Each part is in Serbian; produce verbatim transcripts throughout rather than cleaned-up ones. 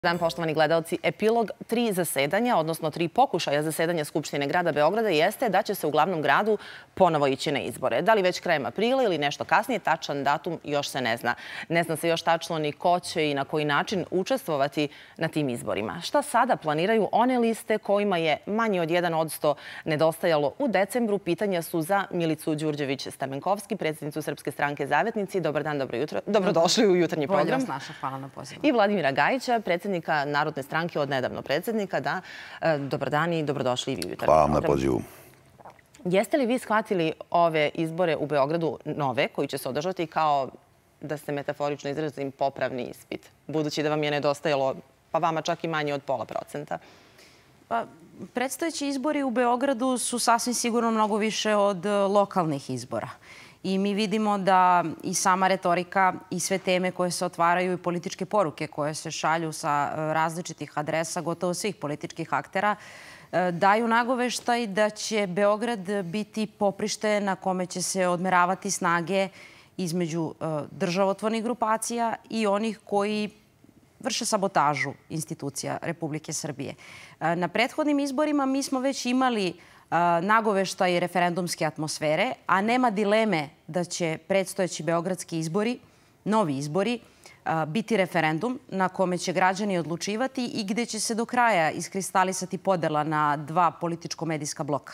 Dan, poštovani gledalci, epilog tri zasedanja, odnosno tri pokušaja zasedanja Skupštine grada Beograda jeste da će se u glavnom gradu ponovo ići na izbore. Da li već krajem aprila ili nešto kasnije, tačan datum još se ne zna. Ne zna se još tačno ni ko će i na koji način učestvovati na tim izborima. Šta sada planiraju one liste kojima je manje od jedan odsto nedostajalo u decembru? Pitanja su za Milicu Đurđević-Stamenkovski, predsjednicu Srpske stranke Zavetnici. Dobar dan, dobro jutro. Dobrodošli u jutarnji program. Bolje vas našla, hvala na pozivu. I Vladimira Gajića, predsjednika Narodne stranke, od nedavno predsjednika. Da, dobar dan i dobrodošli i vi u jutarnji program. Hvala vam na pozivu. Jeste li vi shvatili ove izbore u Beogradu nove, koji će se održati, kao, da se metaforično izrazim, popravni ispit? Budući da vam je nedostajalo, pa vama čak i manje od pola procenta. Pa, predstojeći izbori u Beogradu su sasvim sigurno mnogo više od lokalnih izbora. I mi vidimo da i sama retorika i sve teme koje se otvaraju i političke poruke koje se šalju sa različitih adresa, gotovo svih političkih aktera, daju nagoveštaj da će Beograd biti poprište na kome će se odmeravati snage između državotvornih grupacija i onih koji vrše sabotažu institucija Republike Srbije. Na prethodnim izborima mi smo već imali nagoveštaj referendumske atmosfere, a nema dileme da će predstojeći beogradski izbori, novi izbori, biti referendum na kome će građani odlučivati i gde će se do kraja iskristalisati podela na dva političko-medijska bloka.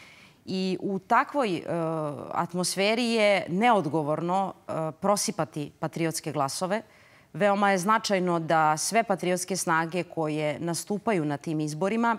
I u takvoj atmosferi je neodgovorno prosipati patriotske glasove. Veoma je značajno da sve patriotske snage koje nastupaju na tim izborima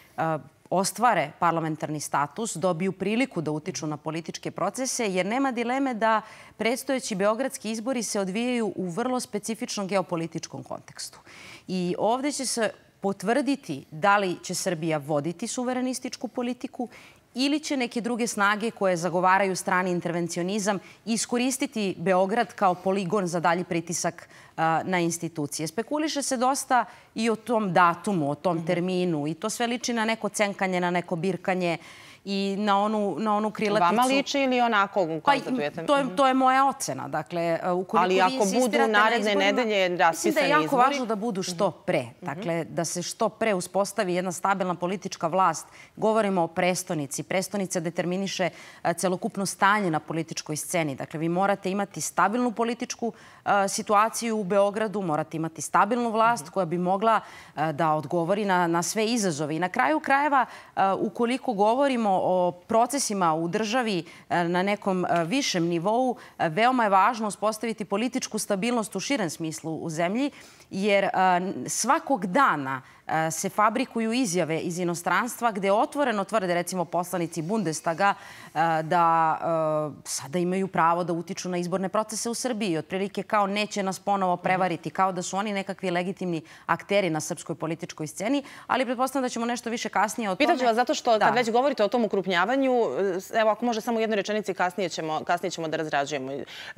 ostvare parlamentarni status, dobiju priliku da utiču na političke procese, jer nema dileme da predstojeći beogradski izbori se odvijaju u vrlo specifičnom geopolitičkom kontekstu. I ovdje će se potvrditi da li će Srbija voditi suverenističku politiku ili će neke druge snage koje zagovaraju strani intervencionizam iskoristiti Beograd kao poligon za dalji pritisak na institucije. Spekuliše se dosta i o tom datumu, o tom terminu i to sve liči na neko cenkanje, na neko birkanje i na onu, na onu krilaticu. Vama liči ili onako konstatujete? Pa, to, je, to je moja ocena. Dakle, ukoliko ali ako budu naredne nedelje raspisani izbori... Mislim da je jako izbori... važno da budu što pre. Dakle, da se što pre uspostavi jedna stabilna politička vlast. Govorimo o prestonici. Prestonica determiniše celokupno stanje na političkoj sceni. Dakle, vi morate imati stabilnu političku situaciju u Beogradu, morate imati stabilnu vlast koja bi mogla da odgovori na, na sve izazove. I na kraju krajeva, ukoliko govorimo o procesima u državi na nekom višem nivou, veoma je važno uspostaviti političku stabilnost u širem smislu u zemlji, jer svakog dana se fabrikuju izjave iz inostranstva gde otvoreno tvrde, recimo poslanici Bundestaga, da sada imaju pravo da utiču na izborne procese u Srbiji. Otprilike kao neće nas ponovo prevariti, kao da su oni nekakvi legitimni akteri na srpskoj političkoj sceni, ali pretpostavljam da ćemo nešto više kasnije o tome... Pitaću vas zato što kad već govorite o tom ukrupnjavanju, evo ako može samo u jednoj rečenici, kasnije ćemo, kasnije ćemo da razrađujemo.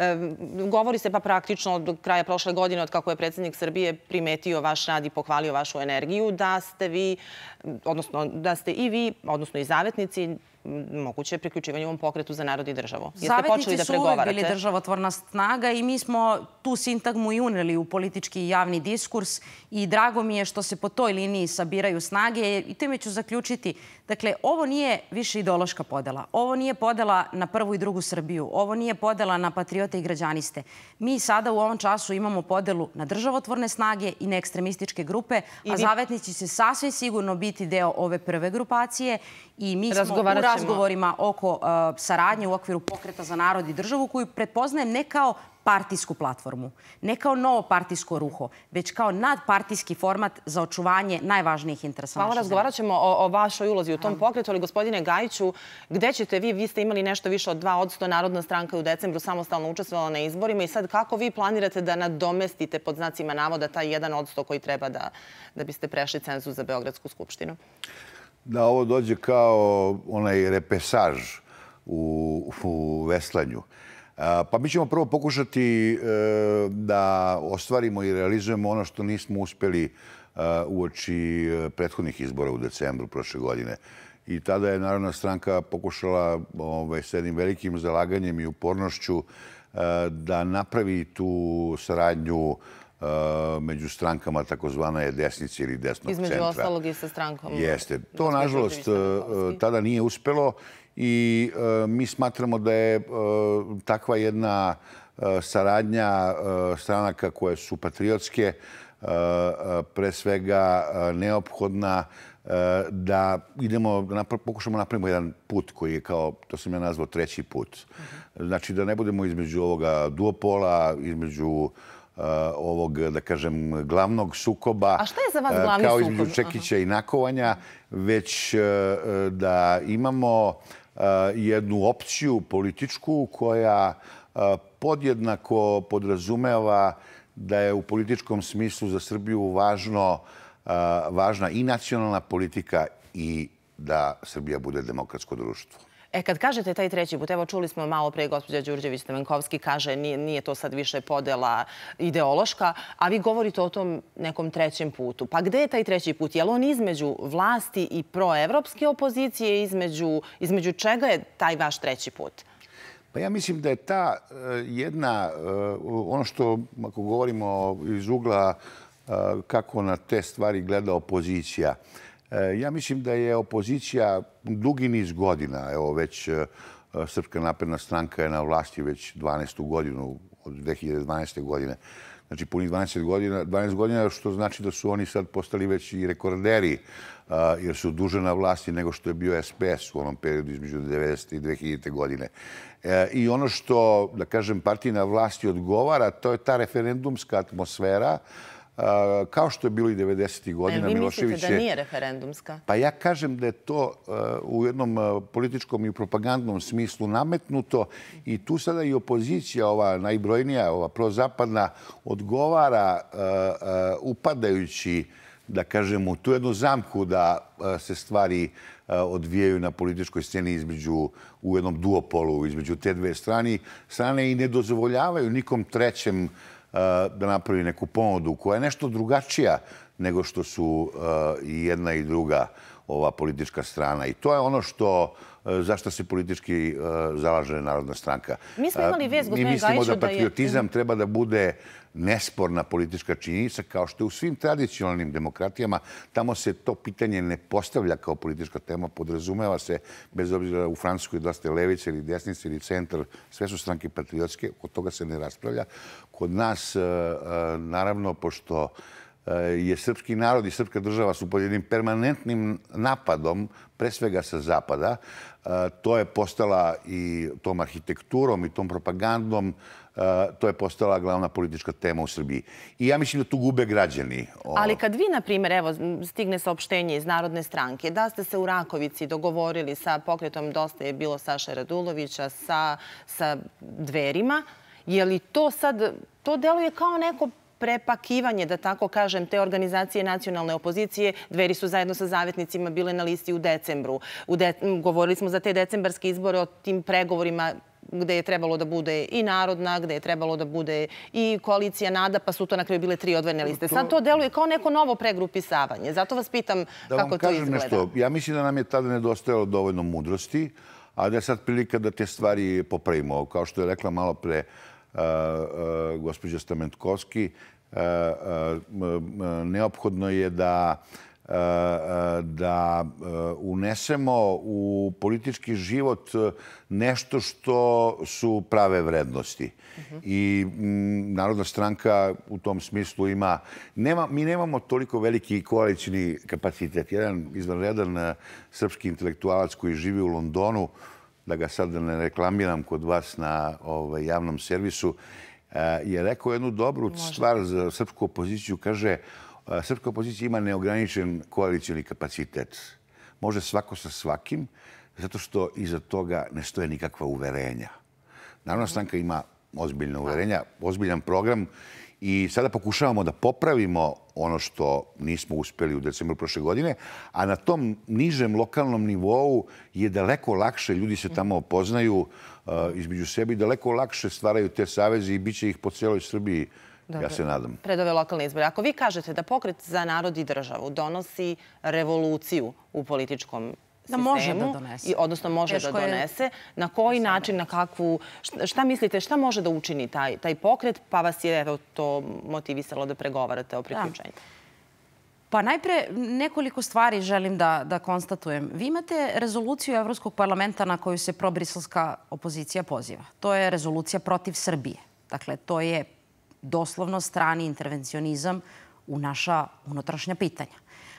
Govori se pa praktično od kraja prošle godine, od kako je predsjednik Srbije primetio vaš rad i pohvalio vašu energiju, da ste vi, odnosno da ste i vi, odnosno i zavetnici, moguće priključivanje u ovom pokretu za narod i državu. Zavetnici su uvek bili državotvorna snaga i mi smo tu sintagmu i uneli u politički i javni diskurs i drago mi je što se po toj liniji sabiraju snage i time ću zaključiti. Dakle, ovo nije više ideološka podela. Ovo nije podela na prvu i drugu Srbiju. Ovo nije podela na patriote i građaniste. Mi sada u ovom času imamo podelu na državotvorne snage i na ekstremističke grupe, a zavetnici će sasvim sigurno biti deo ove prve grupacije i mi smo u razgovorima oko saradnje u okviru pokreta za narod i državu koju prepoznajem ne kao partijsku platformu, ne kao novo partijsko ruho, već kao nadpartijski format za očuvanje najvažnijih interesa naše zemlje. Hvala, razgovarat ćemo o, o vašoj ulozi u tom pokretu, ali gospodine Gajiću, gde ćete vi? Vi ste imali nešto više od dva odsto, Narodna stranka u decembru samostalno učestvovala na izborima i sad kako vi planirate da nadomestite pod znacima navoda taj jedan odsto koji treba da, da biste prešli cenzus za Beogradsku skupštinu? Da ovo dođe kao onaj repesaž u, u veslanju. Pa mi ćemo prvo pokušati da ostvarimo i realizujemo ono što nismo uspeli uoči prethodnih izbora u decembru prošle godine. I tada je Narodna stranka pokušala s jednim velikim zalaganjem i upornošću da napravi tu saradnju među strankama takozvane desnice ili desnog centra. Između ostalog i sa strankom. Jeste. To, nažalost, tada nije uspelo i mi smatramo da je takva jedna saradnja stranaka koje su patriotske pre svega neophodna da idemo, da pokušamo napravimo jedan put koji je kao, to sam ja nazvao treći put. Znači da ne budemo između ovoga duopola, između ovog, da kažem, glavnog sukoba. A šta je za vas glavni sukob? Kao između čekića i nakovanja, već da imamo jednu opciju političku koja podjednako podrazumeva da je u političkom smislu za Srbiju važno, važna i nacionalna politika i da Srbija bude demokratsko društvo. E, kad kažete taj treći put, evo čuli smo malo pre gospođa Đurđević-Stamenkovski kaže nije, nije to sad više podela ideološka, a vi govorite o tom nekom trećem putu. Pa gde je taj treći put? Je li on između vlasti i proevropske opozicije, između, između čega je taj vaš treći put? Pa ja mislim da je ta jedna, ono što ako govorimo iz ugla kako na te stvari gleda opozicija, ja mislim da je opozicija dugi niz godina, evo već Srpska napredna stranka je na vlasti već dvanaestu godinu, od dve hiljade dvanaeste. godine. Znači punih dvanaest godina, dvanaest godina, što znači da su oni sad postali već i rekorderi, jer su duže na vlasti nego što je bio S P S u onom periodu između devedesete i dve hiljadite. godine. I ono što, da kažem, partijna vlasti odgovara, to je ta referendumska atmosfera, kao što je bilo i devedesetih godina. Vi mislite da nije referendumska? Pa ja kažem da je to u jednom političkom i propagandnom smislu nametnuto i tu sada i opozicija, ova najbrojnija, ova prozapadna, odgovara upadajući, da kažem, u tu jednu zamku da se stvari odvijaju na političkoj sceni između, u jednom duopolu između te dve strane, strane i ne dozvoljavaju nikom trećem da napravi neku ponudu koja je nešto drugačija nego što su i jedna i druga ova politička strana. I to je ono što, zašto se politički zalaže Narodna stranka. Mi smo imali vest, gospodine Gajiću, da je... Mi mislimo da patriotizam treba da bude nesporna politička činjenica, kao što je u svim tradicionalnim demokratijama. Tamo se to pitanje ne postavlja kao politička tema, podrazumeva se, bez obzira u Francuskoj dosta levice ili desnice ili centar, sve su stranke patriotske, od toga se ne raspravlja. Kod nas, naravno, pošto je srpski narod i srpska država su pod jednim permanentnim napadom, pre svega sa zapada, to je postala i tom arhitekturom i tom propagandom, to je postala glavna politička tema u Srbiji. I ja mislim da tu gube građani. Ali kad vi, na primjer, evo, stigne saopštenje iz Narodne stranke, da ste se u Rakovici dogovorili sa pokretom Dosta je bilo Saše Radulovića, sa, sa Dverima, je li to sad, to deluje kao neko prepakivanje, da tako kažem, te organizacije nacionalne opozicije? Dveri su zajedno sa zavetnicima bile na listi u decembru. U de... Govorili smo za te decembarske izbore o tim pregovorima gde je trebalo da bude i Narodna, gde je trebalo da bude i koalicija NADA, pa su to na kraju bile tri odvojene liste. Sad to deluje kao neko novo pregrupisavanje. Zato vas pitam kako to izgleda. Da vam kažem nešto. Ja mislim da nam je tada nedostajalo dovoljno mudrosti, a da je sad prilika da te stvari popravimo. Kao što je rekla malo pre gospođa Stamenkovski, neophodno je da da unesemo u politički život nešto što su prave vrednosti. I Narodna stranka u tom smislu ima... Mi nemamo toliko veliki koalicijni kapacitet. Jedan izvanredan srpski intelektualac koji živi u Londonu, da ga sad ne reklamiram kod vas na javnom servisu, je rekao jednu dobru stvar za srpsku opoziciju. Kaže, srpska opozicija ima neograničen koalicijni kapacitet. Može svako sa svakim, zato što iza toga ne stoje nikakva uverenja. Narodna stranka ima ozbiljna uverenja, ozbiljan program i sada pokušavamo da popravimo ono što nismo uspeli u decembru prošle godine, a na tom nižem lokalnom nivou je daleko lakše, ljudi se tamo poznaju između sebi, daleko lakše stvaraju te saveze i bit će ih po cijeloj Srbiji, ja se nadam. Pred ove lokalne izbore. Ako vi kažete da Pokret za narod i državu donosi revoluciju u političkom sistemu. Da može da donese. Odnosno može da donese. Na koji način, na kakvu... Šta mislite, šta može da učini taj pokret, pa vas je to motivisalo da pregovarate o priključenju? Pa najpre nekoliko stvari želim da konstatujem. Vi imate rezoluciju Evropskog parlamenta na koju se probriselska opozicija poziva. To je rezolucija protiv Srbije. Dakle, to je doslovno strani intervencionizam u naša unutrašnja pitanja.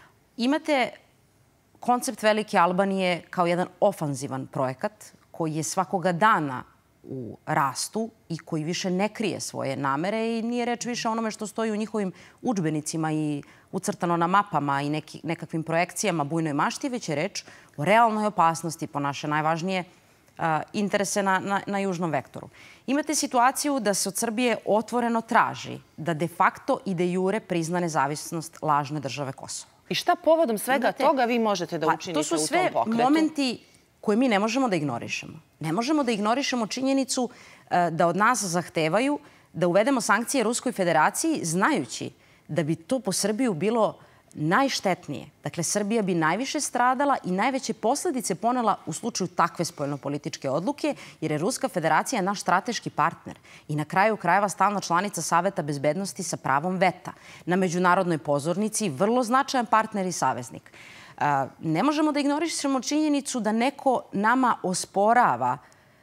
Imate koncept Velike Albanije kao jedan ofanzivan projekat koji je svakoga dana u rastu i koji više ne krije svoje namere i nije reč više o onome što stoji u njihovim udžbenicima i ucrtano na mapama i nekakvim projekcijama bujnoj mašti, već je reč o realnoj opasnosti po naše najvažnije interese na južnom vektoru. Imate situaciju da se od Srbije otvoreno traži da de facto i de jure prizna nezavisnost lažne države Kosovo. I šta povodom svega toga vi možete da učinite u tom pokretu? To su sve momenti koje mi ne možemo da ignorišemo. Ne možemo da ignorišemo činjenicu da od nas zahtevaju da uvedemo sankcije Ruskoj federaciji znajući da bi to po Srbiju bilo najštetnije. Dakle, Srbija bi najviše stradala i najveće posledice ponela u slučaju takve spoljnopolitičke odluke, jer je Ruska federacija naš strateški partner i na kraju krajeva stalna članica Saveta bezbednosti sa pravom veta. Na međunarodnoj pozornici vrlo značajan partner i saveznik. Ne možemo da ignorišemo činjenicu da neko nama osporava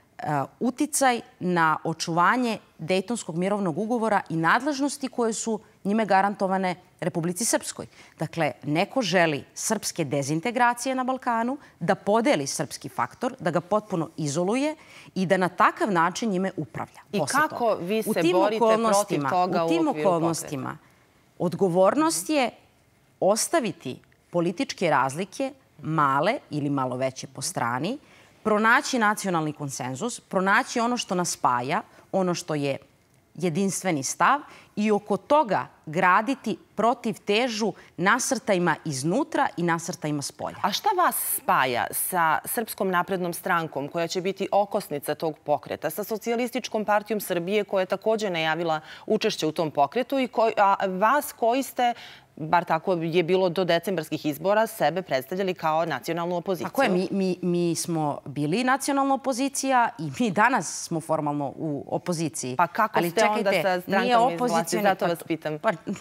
uticaj na očuvanje Dejtonskog mirovnog ugovora i nadležnosti koje su njime garantovane Republici Srpskoj. Dakle, neko želi srpske dezintegracije na Balkanu, da podeli srpski faktor, da ga potpuno izoluje i da na takav način njime upravlja. I kako vi se borite protiv toga u okviru pokreta? U tim okolnostima odgovornost je ostaviti političke razlike, male ili malo veće po strani, pronaći nacionalni konsenzus, pronaći ono što nas spaja, ono što je jedinstveni stav i oko toga graditi protiv težu nasrtajima iznutra i nasrtajima spolja. A šta vas spaja sa Srpskom naprednom strankom koja će biti okosnica tog pokreta, sa Socijalističkom partijom Srbije koja je također najavila učešće u tom pokretu i vas koji ste, bar tako je bilo do decembarskih izbora, sebe predstavljali kao nacionalnu opoziciju? Tako je, mi smo bili nacionalna opozicija i mi danas smo formalno u opoziciji. Pa kako ste onda sa strankom iz vlasti? Zato vas pitam.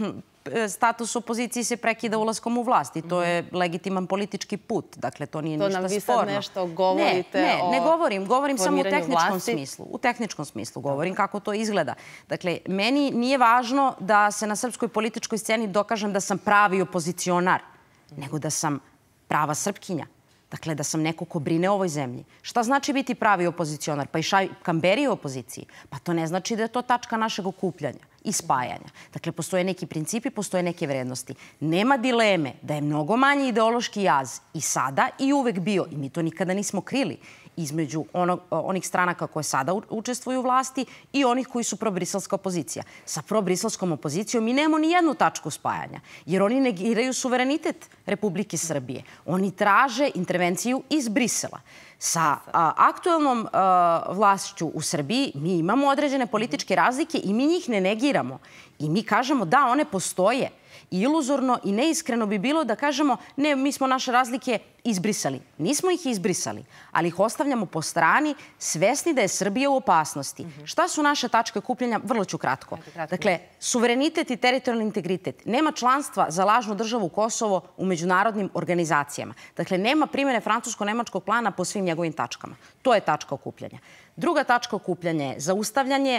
Status opoziciji se prekida ulaskom u vlast i to je legitiman politički put. Dakle, to nije ništa sporno. To nam vi sad nešto govorite o formiranju vlasti? Ne, ne govorim. Govorim samo u tehničkom smislu. U tehničkom smislu govorim kako to izgleda. Dakle, meni nije važno da se na srpskoj političkoj sceni dokažem da sam pravi opozicionar, nego da sam prava Srpkinja. Dakle, da sam neko ko brine o ovoj zemlji. Šta znači biti pravi opozicionar? Pa i Šaip Kamberi je u opoziciji. Pa to ne znači da je to tačka našeg okupljanja i spajanja. Dakle, postoje neki principi, postoje neke vrednosti. Nema dileme da je mnogo manji ideološki jaz i sada i uvek bio, i mi to nikada nismo krili, između onih stranaka koje sada učestvuju u vlasti i onih koji su probriselska opozicija. Sa probriselskom opozicijom mi nemamo ni jednu tačku spajanja, jer oni negiraju suverenitet Republike Srbije. Oni traže intervenciju iz Brisela. Sa aktuelnom vlašću u Srbiji mi imamo određene političke razlike i mi njih ne negiramo. I mi kažemo da, one postoje. Iluzorno i neiskreno bi bilo da kažemo ne, mi smo naše razlike izbrisali. Nismo ih izbrisali, ali ih ostavljamo po strani, svesni da je Srbija u opasnosti. Šta su naše tačke okupljanja? Vrlo ću kratko. Dakle, suverenitet i teritorijalni integritet. Nema članstva za lažnu državu Kosovo u međunarodnim organizacijama. Dakle, nema primjene francusko-nemačkog plana po svim njegovim tačkama. To je tačka okupljanja. Druga tačka okupljanja je zaustavljanje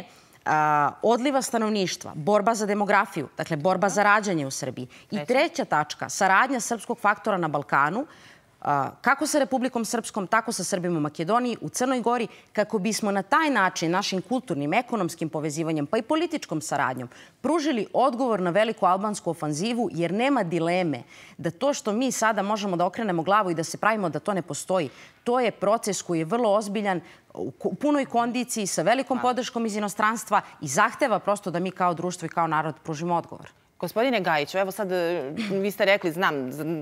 odliva stanovništva, borba za demografiju, dakle borba za rađanje u Srbiji. I treća tačka, saradnja srpskog faktora na Balkanu, kako sa Republikom Srpskom, tako sa Srbima u Makedoniji, u Crnoj Gori, kako bismo na taj način našim kulturnim, ekonomskim povezivanjem, pa i političkom saradnjom, pružili odgovor na veliku albansku ofanzivu, jer nema dileme da to što mi sada možemo da okrenemo glavu i da se pravimo da to ne postoji, to je proces koji je vrlo ozbiljan, u punoj kondiciji, sa velikom podrškom iz inostranstva i zahteva prosto da mi kao društvo i kao narod pružimo odgovor. Gospodine Gajiću, evo sad vi ste rekli, znam,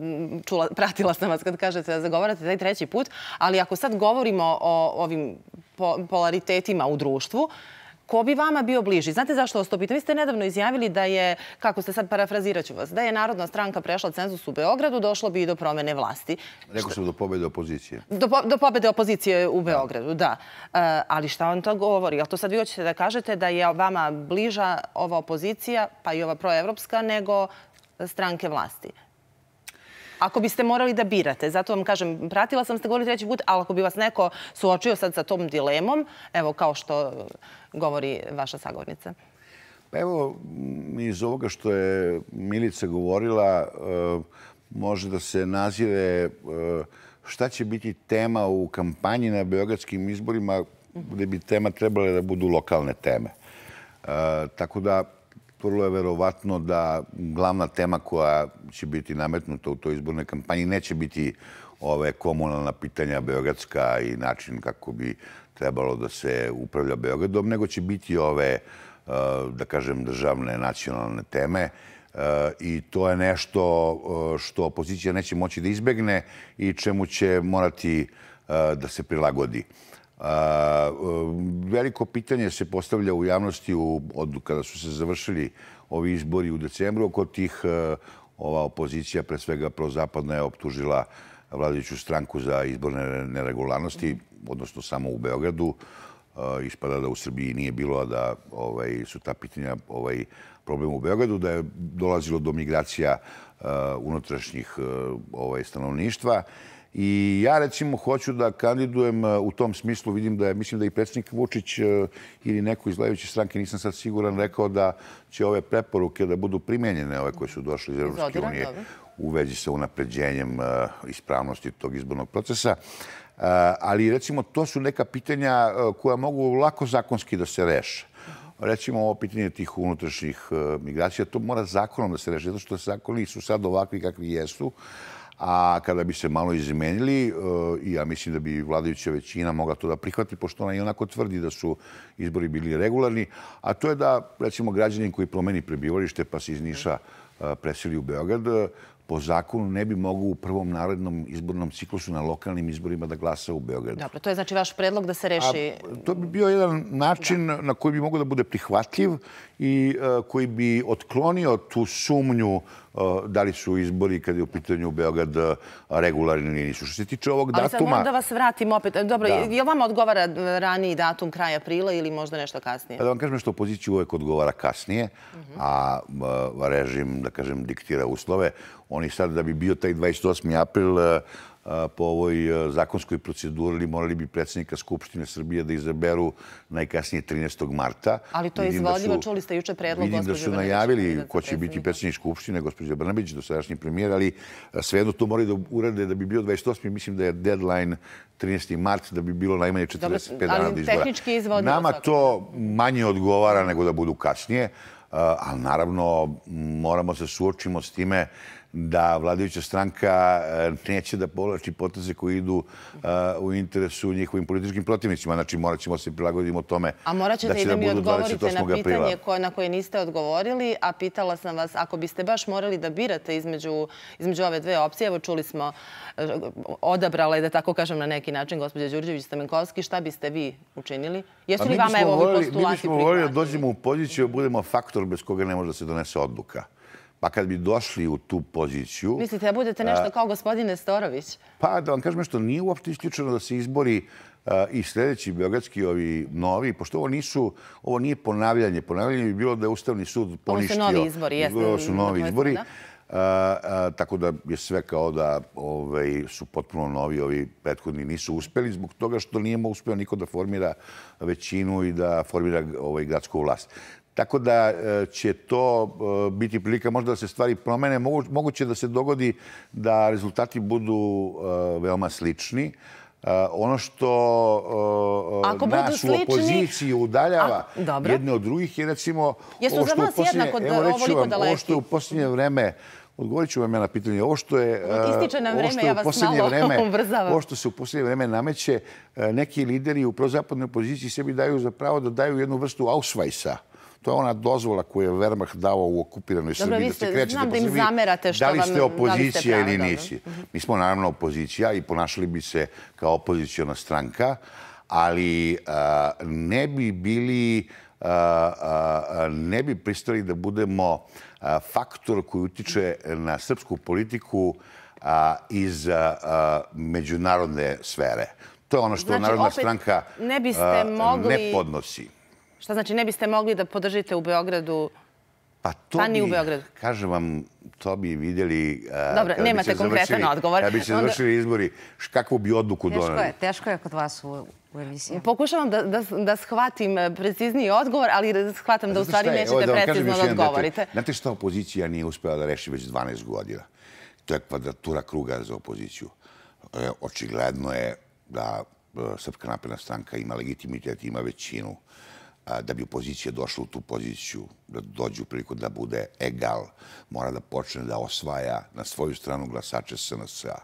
pratila sam vas kad kažete da zagovarate taj treći put, ali ako sad govorimo o ovim polaritetima u društvu, ko bi vama bio bliži? Znate zašto vas to pitam? Vi ste nedavno izjavili da je, kako ste sad, parafrazirat ću vas, da je Narodna stranka prešla cenzus u Beogradu, došlo bi i do promene vlasti. Rekao sam do pobede opozicije. Do, do pobede opozicije u Beogradu, da. E, ali šta on to govori? Jel to sad vi hoćete da kažete da je vama bliža ova opozicija, pa i ova proevropska, nego stranke vlasti? Ako biste morali da birate, zato vam kažem, pratila sam ste govorili treći put, ali ako bi vas neko suočio sad sa tom dilemom, evo kao što govori vaša sagovornica. Pa evo, iz ovoga što je Milica govorila, može da se nazire šta će biti tema u kampanji na beogradskim izborima, gde bi tema trebale da budu lokalne teme. Tako da, vrlo je verovatno da glavna tema koja će biti nametnuta u toj izbornoj kampanji neće biti ove komunalna pitanja beogradska i način kako bi trebalo da se upravlja Beogradom, nego će biti ove, da kažem, državne, nacionalne teme. I to je nešto što opozicija neće moći da izbegne i čemu će morati da se prilagodi. Veliko pitanje se postavlja u javnosti kada su se završili ovi izbori u decembru. Oko tih ova opozicija, pre svega prozapadna, je optužila vladajuću stranku za izborne neregularnosti, odnosno samo u Beogradu. Ispada da u Srbiji nije bilo, a da su ta pitanja problem u Beogradu, da je dolazilo do migracija unutrašnjih stanovništva. I ja, recimo, hoću da kandidujem u tom smislu. Vidim da je, mislim da i predsjednik Vučić ili neko iz vladajuće stranke, nisam sad siguran, rekao da će ove preporuke da budu primenjene, ove koje su došle iz Evropske unije, u vezi sa unapređenjem ispravnosti tog izbornog procesa. Ali, recimo, to su neka pitanja koja mogu lako zakonski da se reše. Recimo, ovo pitanje tih unutrašnjih migracija, to mora zakonom da se reše, zato što zakoni su sad ovakvi kakvi jesu. A kada bi se malo izmenili, i ja mislim da bi vladajuća većina mogla to da prihvati, pošto ona i onako tvrdi da su izbori bili regularni, a to je da, recimo, građanin koji promeni prebivalište pa se iz Niša preseli u Beograd, po zakonu ne bi mogu u prvom narednom izbornom ciklusu na lokalnim izborima da glasa u Beogradu. Dobro, to je znači vaš predlog da se reši... To bi bio jedan način na koji bi mogao da bude prihvatljiv i koji bi otklonio tu sumnju da li su izbori kad je u pitanju Beograd regularni ili nisu. Što se tiče ovog datuma... Ali sad moram da vas vratim opet. Dobro, je li vama odgovara raniji datum kraj aprila ili možda nešto kasnije? Da vam kažem što opoziciju uvek odgovara kasnije, a režim, da kažem, diktira uslove. Oni sad, da bi bio taj dvadeset osmi april po ovoj zakonskoj proceduri, morali bi predsjednika Skupštine Srbije da izaberu najkasnije trinaestog marta. Ali to je izvodljivo, čuli ste juče predlog gospođe Brnabić. Vidim da su najavili ko će biti predsjednik Skupštine, gospođa Brnabić, dosadašnji premijer, ali svejedno to moraju da urade da bi bio dvadeset osmi Mislim da je deadline trinaesti mart, da bi bilo najmanje četrdeset pet dana od izbora. Ali tehnički izvodljivo. Nama to manje odgovara nego da budu kasnije, ali naravno moramo se suočimo s time da vladajuća stranka neće da povlači poteze koji idu u interesu njihovim političkim protivnicima. Znači, morat ćemo se prilagoditi tome da će da budu A morat ćete i da mi odgovorite na pitanje aprila. na koje niste odgovorili, a pitala sam vas, ako biste baš morali da birate između ove dve opcije, evo čuli smo, odabrala je, da tako kažem na neki način, gospođa Đurđević-Stamenkovski, šta biste vi učinili? Jesu li vama evo ovi postulati prihvatljivi? Mi bismo voljeli da dođemo u poziciju, budemo faktor bez koga ne može da se donese odluka. Pa kad bi došli u tu poziciju... Mislite da budete nešto kao gospodin Nestorović? Pa da vam kažem nešto, nije uopšte isključeno da se izbori i sljedeći beogradski, ovi novi, pošto ovo nisu, ovo nije ponavljanje. Ponavljanje bi bilo da je Ustavni sud poništio... Ovo su novi izbori, jeste. Ovo su novi izbori. Tako da je sve kao da su potpuno novi, ovi prethodni nisu uspeli, zbog toga što nije uspeo niko da formira većinu i da formira gradsku vlast. Tako da će to biti prilika možda da se stvari promene. Moguće da se dogodi da rezultati budu veoma slični. Ono što nas u opoziciji udaljava jedne od drugih je, recimo... Jesu za vas jednako ovoliko daleki? Ovo što je u posljednje vreme... Odgovorit ću vam ja na pitanje. Ovo što je... Ističe nam vreme, ja vas malo ubrzavam. Ovo što se u posljednje vreme nameće, neki lideri u prozapadnoj opoziciji sebi daju za pravo da daju jednu vrstu Ausweisa. To je ona dozvola koju je Wehrmacht dao u okupiranoj Srbiji da se krećete po Srbiji. Da li ste opozicija ili nisi? Mi smo naravno opozicija i ponašali bi se kao opozicijona stranka, ali ne bi bili ne bi pristali da budemo faktor koji utiče na srpsku politiku iz međunarodne sfere. To je ono što Narodna stranka ne podnosi. Šta znači, ne biste mogli da podržite u Beogradu? Pa to bi, kažem vam, to bi vidjeli... Dobro, nemate konkretan odgovor. Kada bi se završili izbori, kakvu bi odluku doneli? Teško je kod vas u emisiji. Pokušavam da shvatim precizniji odgovor, ali shvatam da u stvari nećete precizno da odgovorite. Znate šta opozicija nije uspela da reši već dvanaest godina? To je kvadratura kruga za opoziciju. Očigledno je da Srpska napredna stranka ima legitimitet, ima većinu, da bi opozicija došla u tu poziciju, da dođe u priliku da bude egal, mora da počne da osvaja na svoju stranu glasače S N S-a.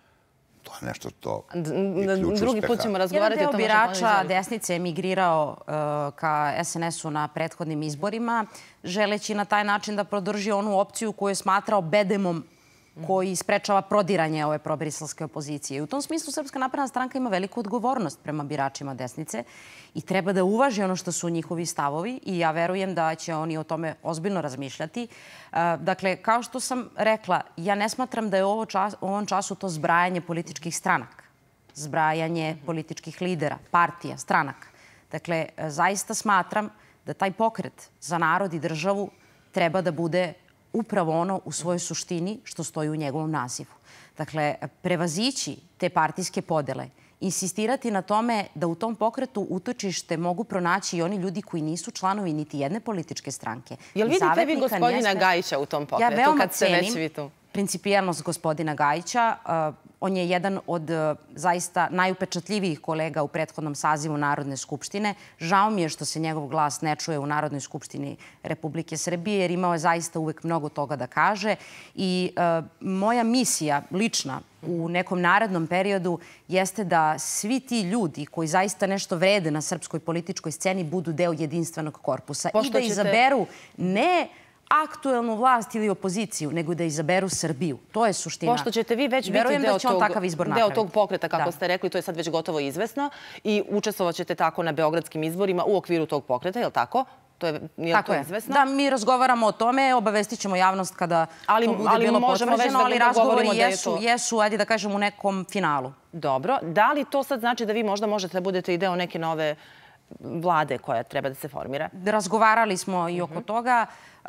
To je nešto to je ključ uspeha. Drugi put ćemo razgovarati o tome. Jedan deo birača desnice je emigrirao ka S N S-u na prethodnim izborima, želeći na taj način da podrži onu opciju koju je smatrao bedemom koji sprečava prodiranje ove probriselske opozicije. U tom smislu Srpska napredna stranka ima veliku odgovornost prema biračima desnice i treba da uvaži ono što su njihovi stavovi i ja verujem da će oni o tome ozbiljno razmišljati. Dakle, kao što sam rekla, ja ne smatram da je u ovom času to zbrajanje političkih stranaka, zbrajanje političkih lidera, partija, stranaka. Dakle, zaista smatram da taj pokret za narod i državu treba da bude upravo ono u svojoj suštini što stoji u njegovom nazivu. Dakle, prevazići te partijske podele, insistirati na tome da u tom pokretu utočište mogu pronaći i oni ljudi koji nisu članovi niti jedne političke stranke. Jel vidite vi gospodina Gajića u tom pokretu? Ja veoma cenim principijelnost gospodina Gajića. On je jedan od zaista najupečatljivijih kolega u prethodnom sazivu Narodne skupštine. Žao mi je što se njegov glas ne čuje u Narodnoj skupštini Republike Srbije, jer imao je zaista uvek mnogo toga da kaže. I moja misija, lična, u nekom narednom periodu jeste da svi ti ljudi koji zaista nešto vrede na srpskoj političkoj sceni budu deo jedinstvenog korpusa i da izaberu ne aktuelnu vlast ili opoziciju, nego da izaberu Srbiju. To je suština. Pošto ćete vi već biti deo tog pokreta, kako ste rekli, to je sad već gotovo izvesno, i učestvovat ćete tako na beogradskim izborima u okviru tog pokreta, je li tako? Tako je. Da, mi razgovaramo o tome, obavestit ćemo javnost kada to bude bilo potvrđeno, ali razgovori jesu, ajde da kažem, u nekom finalu. Dobro. Da li to sad znači da vi možda možete da budete i deo neke nove vlade koja treba da se formira? Razgovarali smo i oko toga.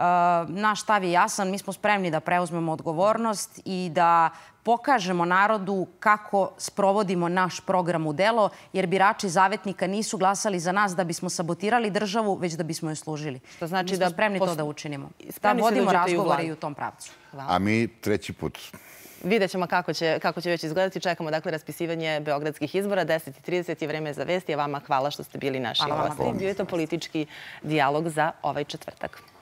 Naš stav je jasan. Mi smo spremni da preuzmemo odgovornost i da pokažemo narodu kako sprovodimo naš program u delo, jer birači Zavetnika nisu glasali za nas da bismo sabotirali državu, već da bismo joj služili. Što znači da smo spremni to da učinimo. Da vodimo razgovore i u tom pravcu. A mi treći put. Vidjet ćemo kako će već izgledati. Čekamo, dakle, raspisivanje beogradskih izbora. deset i trideset je vreme za vesti. A vama hvala što ste bili naši gosti. Bio je to politički dijalog za ovaj četvrtak.